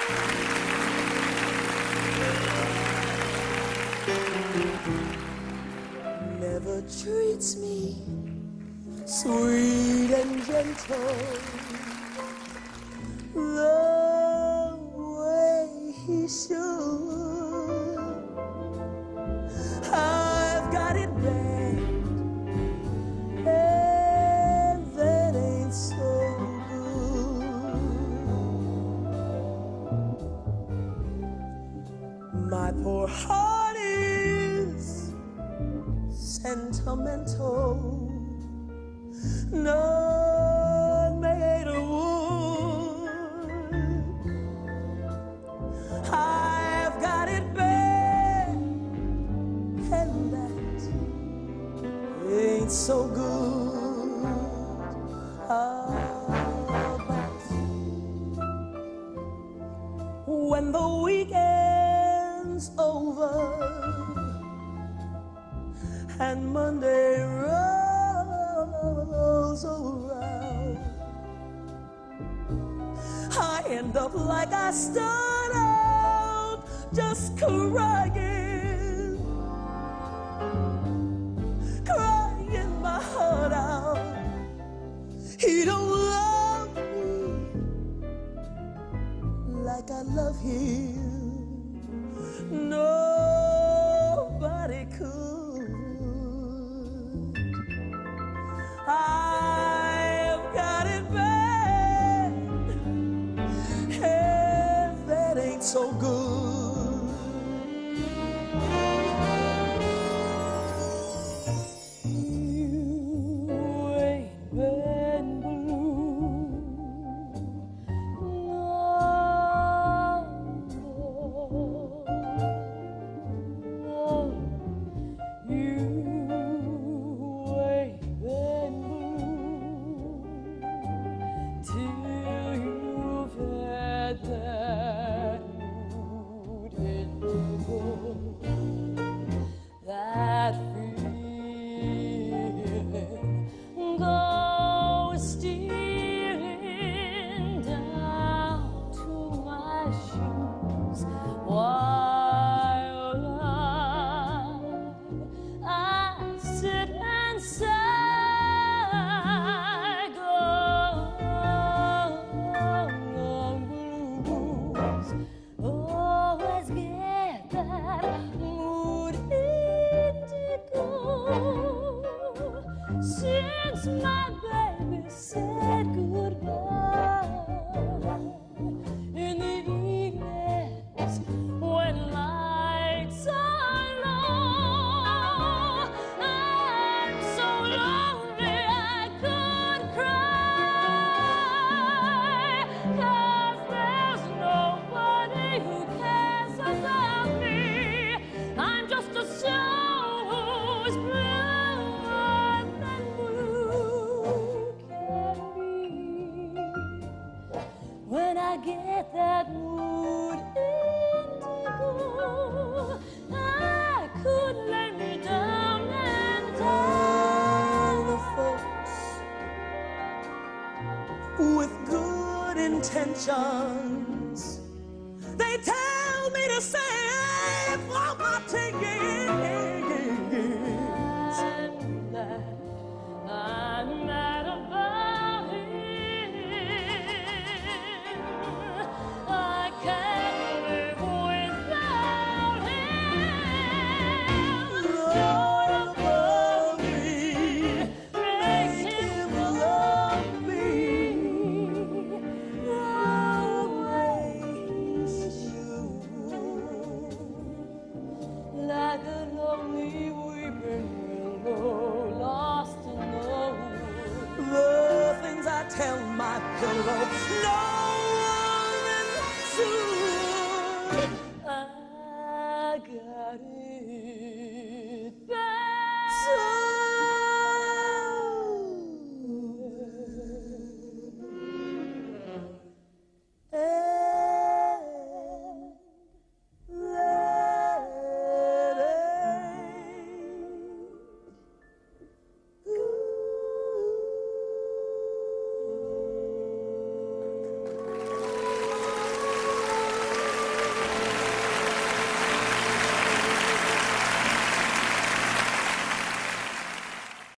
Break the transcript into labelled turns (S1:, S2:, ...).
S1: Never treats me sweet and gentle the way he should. I've got it bad, and that ain't so good. My poor heart is sentimental, none made of wood. I've got it bad, and that ain't so good. But when the weekend's over and Monday rolls around, I end up like I started out, just crying my heart out. He don't love me like I love him. Nobody could. I've got it bad, and that ain't so good. You ain't been blue, no, you ain't been till you've had that mood indigo, that feeling goes stealing down to my shoes while I sit and sigh. Blues always get that mood indigo since my baby said goodbye. In the evenings when lights are low, I'm so lonely I could cry, 'cause there's nobody who cares about me. I'm just a soul who's bluer than blue can be. When I get that mood indigo, I could lay me down and die. The folks with good intentions, they tell me to save all my tears. And that